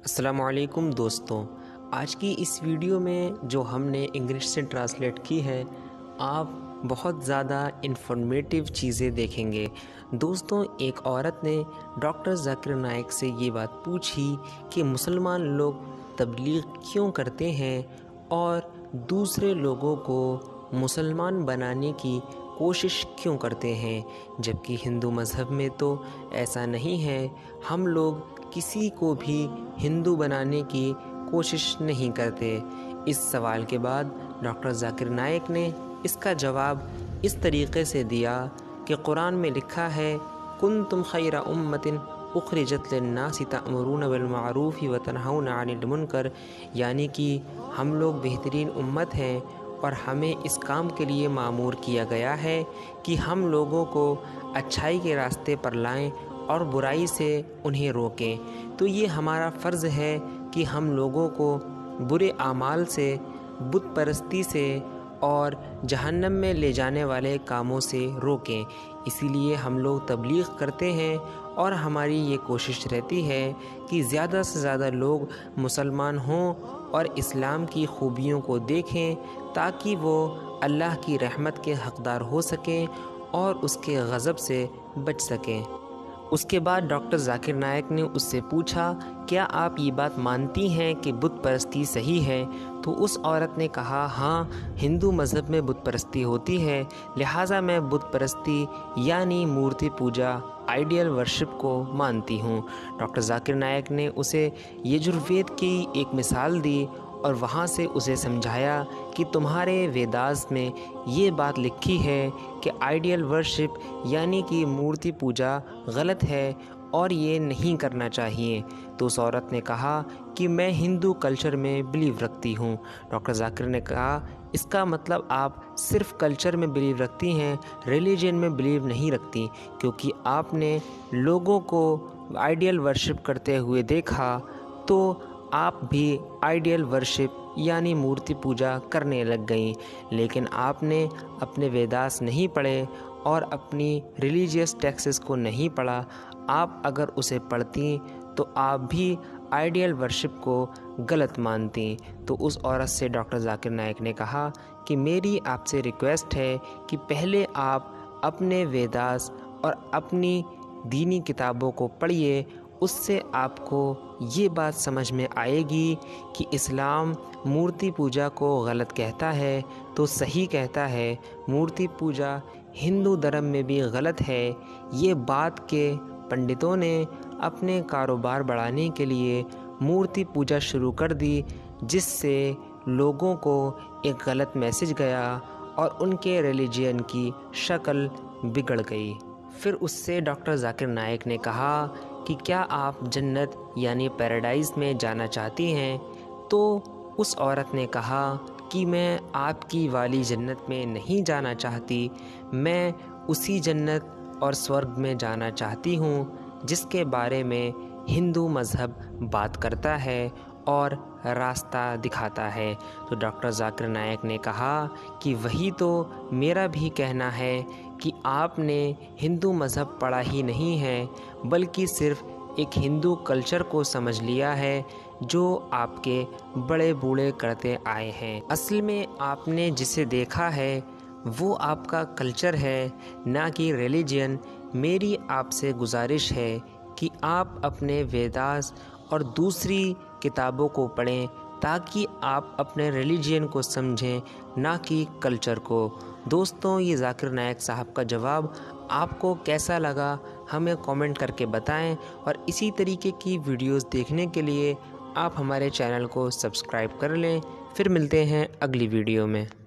السلام علیکم دوستوں، آج کی اس ویڈیو میں جو ہم نے انگلش سے ٹرانسلیٹ کی ہے، آپ بہت زیادہ انفارمیٹیو چیزیں دیکھیں گے۔ دوستوں، ایک عورت نے ڈاکٹر ذاکر نائک سے یہ بات پوچھی کہ مسلمان لوگ تبلیغ کیوں کرتے ہیں اور دوسرے لوگوں کو مسلمان بنانے کی کوشش کیوں کرتے ہیں، جبکہ ہندو مذہب میں تو ایسا نہیں ہے۔ ہم لوگ کسی کو بھی ہندو بنانے کی کوشش نہیں کرتے۔ اس سوال کے بعد ڈاکٹر ذاکر نائک نے اس کا جواب اس طریقے سے دیا کہ قرآن میں لکھا ہے، کنتم خیر امۃ اخرجت للناس تأمرون بالمعروف وتنہون عن المنکر، یعنی کہ ہم لوگ بہترین امت ہیں اور ہمیں اس کام کے لیے مامور کیا گیا ہے کہ ہم لوگوں کو اچھائی کے راستے پر لائیں اور برائی سے انہیں روکیں۔ تو یہ ہمارا فرض ہے کہ ہم لوگوں کو برے اعمال سے، بت پرستی سے اور جہنم میں لے جانے والے کاموں سے روکیں۔ اسی لیے ہم لوگ تبلیغ کرتے ہیں اور ہماری یہ کوشش رہتی ہے کہ زیادہ سے زیادہ لوگ مسلمان ہوں اور اسلام کی خوبیوں کو دیکھیں تاکہ وہ اللہ کی رحمت کے حقدار ہو سکیں اور اس کے غضب سے بچ سکیں۔ اس کے بعد ڈاکٹر ذاکر نائک نے اس سے پوچھا، کیا آپ یہ بات مانتی ہیں کہ بت پرستی صحیح ہے؟ تو اس عورت نے کہا، ہاں، ہندو مذہب میں بت پرستی ہوتی ہے، لہٰذا میں بت پرستی یعنی مورتی پوجا، آئیڈیل ورشپ کو مانتی ہوں۔ ڈاکٹر ذاکر نائک نے اسے یجروید کی ایک مثال دی اور وہاں سے اسے سمجھایا کہ تمہارے ویداز میں یہ بات لکھی ہے کہ آئیڈیل ورشپ یعنی کہ مورتی پوجا غلط ہے اور یہ نہیں کرنا چاہیے۔ تو اس عورت نے کہا کہ میں ہندو کلچر میں بلیو رکھتی ہوں۔ ڈاکٹر ذاکر نے کہا، اس کا مطلب آپ صرف کلچر میں بلیو رکھتی ہیں، ریلیجن میں بلیو نہیں رکھتی، کیونکہ آپ نے لوگوں کو آئیڈیل ورشپ کرتے ہوئے دیکھا تو آپ بھی آئیڈیل ورشپ یعنی مورتی پوجا کرنے لگ گئیں۔ لیکن آپ نے اپنے ویداس نہیں پڑھے اور اپنی ریلیجیس ٹیکسز کو نہیں پڑھا۔ آپ اگر اسے پڑھتی تو آپ بھی آئیڈیل ورشپ کو غلط مانتی۔ تو اس عورت سے ڈاکٹر ذاکر نائک نے کہا کہ میری آپ سے ریکویسٹ ہے کہ پہلے آپ اپنے ویداس اور اپنی دینی کتابوں کو پڑھیے، اس سے آپ کو یہ بات سمجھ میں آئے گی کہ اسلام مورتی پوجا کو غلط کہتا ہے تو صحیح کہتا ہے۔ مورتی پوجا ہندو دھرم میں بھی غلط ہے۔ یہ بات کہ پنڈتوں نے اپنے کاروبار بڑھانے کے لیے مورتی پوجا شروع کر دی، جس سے لوگوں کو ایک غلط میسج گیا اور ان کے ریلیجین کی شکل بگڑ گئی۔ پھر اس سے ڈاکٹر ذاکر نائک نے کہا کہ کیا آپ جنت یعنی پیراڈائز میں جانا چاہتی ہیں؟ تو اس عورت نے کہا کہ میں آپ کی والی جنت میں نہیں جانا چاہتی، میں اسی جنت اور سورگ میں جانا چاہتی ہوں جس کے بارے میں ہندو مذہب بات کرتا ہے اور راستہ دکھاتا ہے۔ تو ڈاکٹر ذاکر نائک نے کہا کہ وہی تو میرا بھی کہنا ہے کہ آپ نے ہندو مذہب پڑھا ہی نہیں ہے، بلکہ صرف ایک ہندو کلچر کو سمجھ لیا ہے جو آپ کے بڑے بوڑھے کرتے آئے ہیں۔ اصل میں آپ نے جسے دیکھا ہے وہ آپ کا کلچر ہے، نہ کہ ریلیجن۔ میری آپ سے گزارش ہے کہ آپ اپنے ویداس اور دوسری کتابوں کو پڑھیں تاکہ آپ اپنے ریلیجن کو سمجھیں، نہ کہ کلچر کو۔ دوستوں، یہ ذاکر نائک صاحب کا جواب آپ کو کیسا لگا ہمیں کامنٹ کر کے بتائیں، اور اسی طریقے کی ویڈیوز دیکھنے کے لیے آپ ہمارے چینل کو سبسکرائب کر لیں۔ پھر ملتے ہیں اگلی ویڈیو میں۔